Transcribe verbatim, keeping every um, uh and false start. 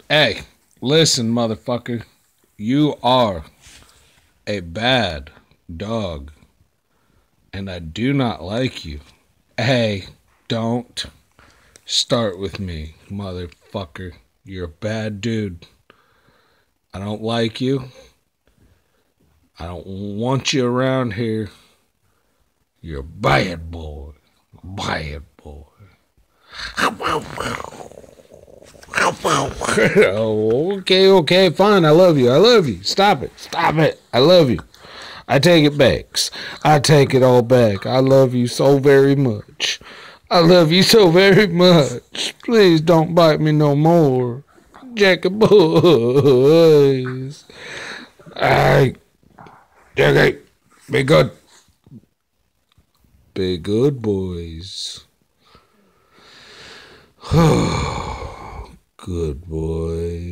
Hey, listen, motherfucker. You are a bad dog, and I do not like you. Hey, don't start with me, motherfucker. You're a bad dude. I don't like you. I don't want you around here. You're a bad boy. Bad boy. Oh, okay, okay, fine. I love you. I love you. Stop it. Stop it. I love you. I take it back. I take it all back. I love you so very much. I love you so very much. Please don't bite me no more. Jackie boys. Alright. Jackie. Be good. Be good, boys. Good boy.